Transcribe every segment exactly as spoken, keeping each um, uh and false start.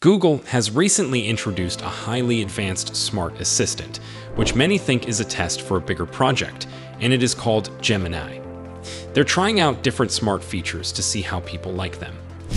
Google has recently introduced a highly advanced smart assistant, which many think is a test for a bigger project, and it is called Gemini. They're trying out different smart features to see how people like them.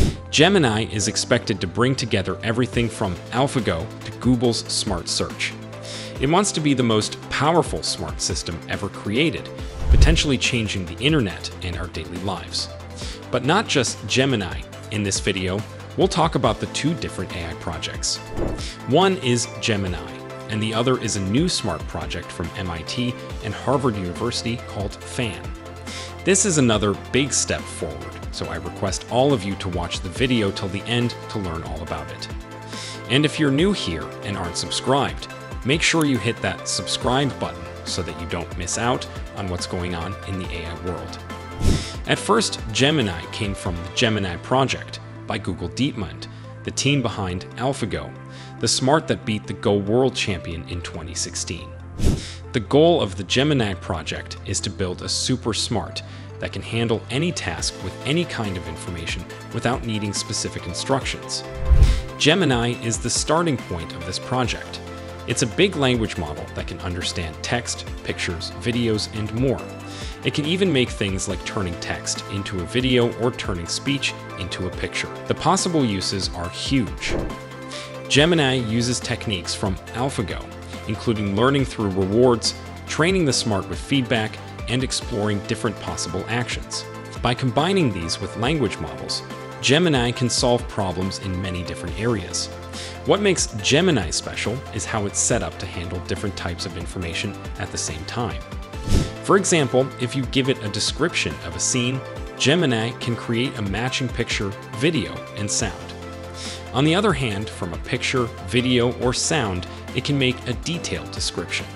Gemini is expected to bring together everything from AlphaGo to Google's smart search. It wants to be the most powerful smart system ever created, potentially changing the internet and our daily lives. But not just Gemini. In this video, we'll talk about the two different A I projects. One is Gemini, and the other is a new smart project from M I T and Harvard University called FAN. This is another big step forward, so I request all of you to watch the video till the end to learn all about it. And if you're new here and aren't subscribed, make sure you hit that subscribe button so that you don't miss out on what's going on in the A I world. At first, Gemini came from the Gemini project by Google DeepMind, the team behind AlphaGo, the smart that beat the Go World Champion in twenty sixteen. The goal of the Gemini project is to build a super smart that can handle any task with any kind of information without needing specific instructions. Gemini is the starting point of this project. It's a big language model that can understand text, pictures, videos, and more. It can even make things like turning text into a video or turning speech into a picture. The possible uses are huge. Gemini uses techniques from AlphaGo, including learning through rewards, training the smart with feedback, and exploring different possible actions. By combining these with language models, Gemini can solve problems in many different areas. What makes Gemini special is how it's set up to handle different types of information at the same time. For example, if you give it a description of a scene, Gemini can create a matching picture, video, and sound. On the other hand, from a picture, video, or sound, it can make a detailed description.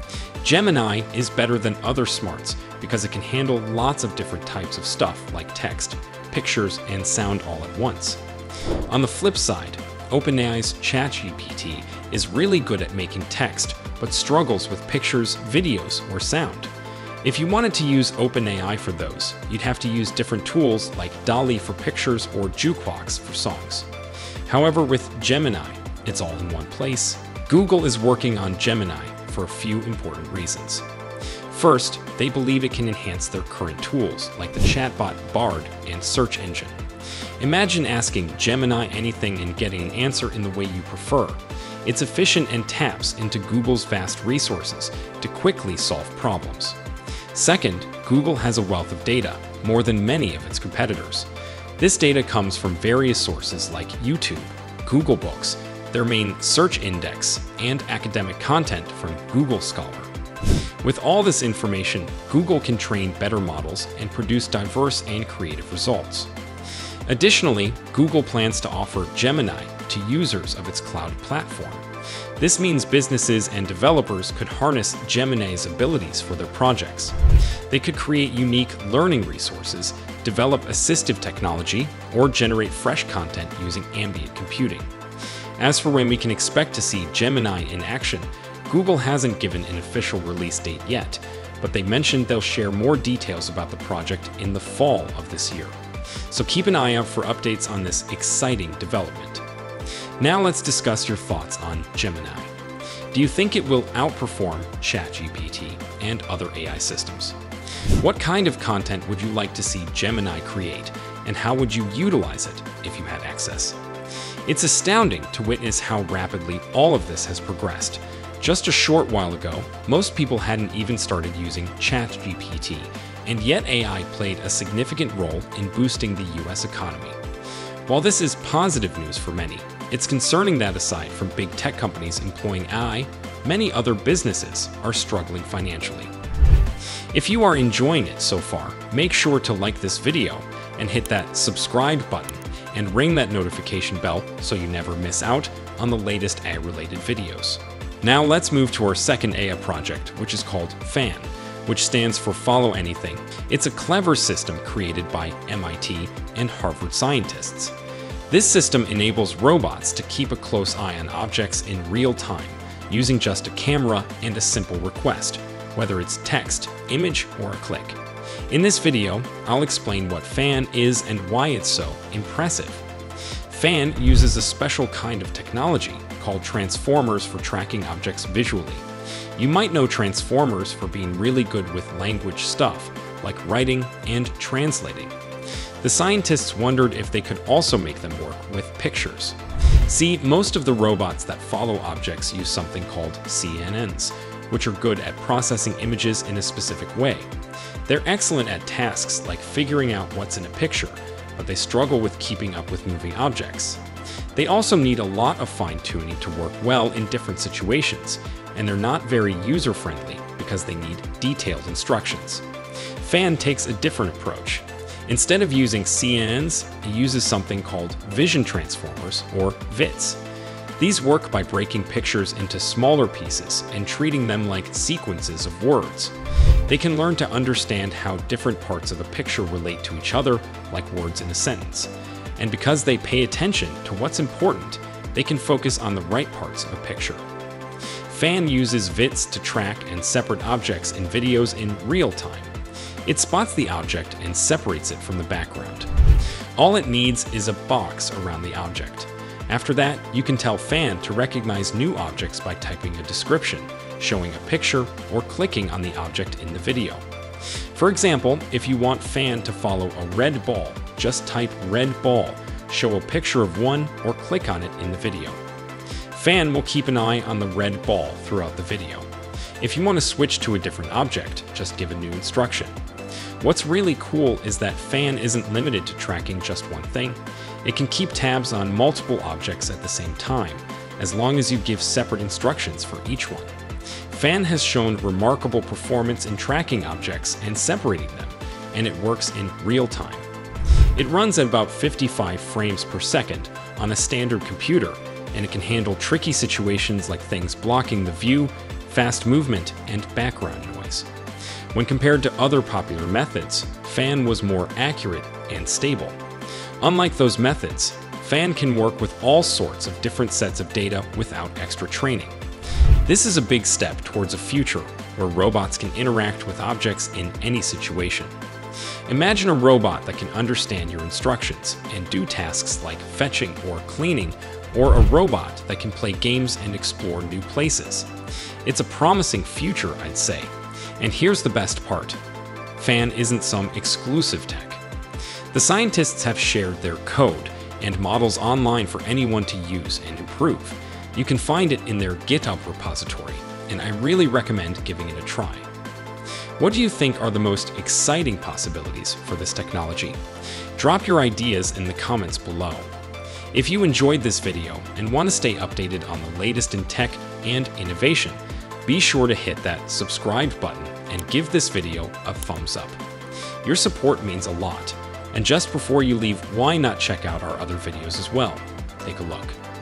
Gemini is better than other smarts because it can handle lots of different types of stuff like text, pictures, and sound all at once. On the flip side, OpenAI's ChatGPT is really good at making text, but struggles with pictures, videos, or sound. If you wanted to use OpenAI for those, you'd have to use different tools like DALL-E for pictures or Jukebox for songs. However, with Gemini, it's all in one place. Google is working on Gemini for a few important reasons. First, they believe it can enhance their current tools, like the chatbot Bard and search engine. Imagine asking Gemini anything and getting an answer in the way you prefer. It's efficient and taps into Google's vast resources to quickly solve problems. Second, Google has a wealth of data, more than many of its competitors. This data comes from various sources like YouTube, Google Books, their main search index, and academic content from Google Scholar. With all this information, Google can train better models and produce diverse and creative results. Additionally, Google plans to offer Gemini to users of its cloud platform. This means businesses and developers could harness Gemini's abilities for their projects. They could create unique learning resources, develop assistive technology, or generate fresh content using ambient computing. As for when we can expect to see Gemini in action, Google hasn't given an official release date yet, but they mentioned they'll share more details about the project in the fall of this year. So keep an eye out for updates on this exciting development. Now let's discuss your thoughts on Gemini. Do you think it will outperform ChatGPT and other A I systems? What kind of content would you like to see Gemini create, and how would you utilize it if you had access? It's astounding to witness how rapidly all of this has progressed. Just a short while ago, most people hadn't even started using ChatGPT, and yet A I played a significant role in boosting the U S economy. While this is positive news for many, it's concerning that aside from big tech companies employing A I, many other businesses are struggling financially. If you are enjoying it so far, make sure to like this video and hit that subscribe button and ring that notification bell so you never miss out on the latest A I-related videos. Now let's move to our second A I project, which is called FAN, which stands for Follow Anything. It's a clever system created by M I T and Harvard scientists. This system enables robots to keep a close eye on objects in real time, using just a camera and a simple request, whether it's text, image, or a click. In this video, I'll explain what FAN is and why it's so impressive. Fan uses a special kind of technology called transformers for tracking objects visually. You might know transformers for being really good with language stuff, like writing and translating. The scientists wondered if they could also make them work with pictures. See, most of the robots that follow objects use something called C N Ns, which are good at processing images in a specific way. They're excellent at tasks like figuring out what's in a picture, but they struggle with keeping up with moving objects. They also need a lot of fine-tuning to work well in different situations, and they're not very user-friendly because they need detailed instructions. Fan takes a different approach. Instead of using C N Ns, it uses something called vision transformers, or V I Ts. These work by breaking pictures into smaller pieces and treating them like sequences of words. They can learn to understand how different parts of a picture relate to each other, like words in a sentence. And because they pay attention to what's important, they can focus on the right parts of a picture. Fan uses V I Ts to track and separate objects in videos in real time. It spots the object and separates it from the background. All it needs is a box around the object. After that, you can tell Fan to recognize new objects by typing a description, showing a picture, or clicking on the object in the video. For example, if you want Fan to follow a red ball, just type red ball, show a picture of one, or click on it in the video. Fan will keep an eye on the red ball throughout the video. If you want to switch to a different object, just give a new instruction. What's really cool is that Fan isn't limited to tracking just one thing. It can keep tabs on multiple objects at the same time, as long as you give separate instructions for each one. Fan has shown remarkable performance in tracking objects and separating them, and it works in real time. It runs at about fifty-five frames per second on a standard computer, and it can handle tricky situations like things blocking the view, fast movement, and background noise. When compared to other popular methods, Fan was more accurate and stable. Unlike those methods, Fan can work with all sorts of different sets of data without extra training. This is a big step towards a future where robots can interact with objects in any situation. Imagine a robot that can understand your instructions and do tasks like fetching or cleaning, or a robot that can play games and explore new places. It's a promising future, I'd say. And here's the best part. Fan isn't some exclusive tech. The scientists have shared their code and models online for anyone to use and improve. You can find it in their GitHub repository, and I really recommend giving it a try. What do you think are the most exciting possibilities for this technology? Drop your ideas in the comments below. If you enjoyed this video and want to stay updated on the latest in tech and innovation, be sure to hit that subscribe button and give this video a thumbs up. Your support means a lot. And just before you leave, why not check out our other videos as well? Take a look.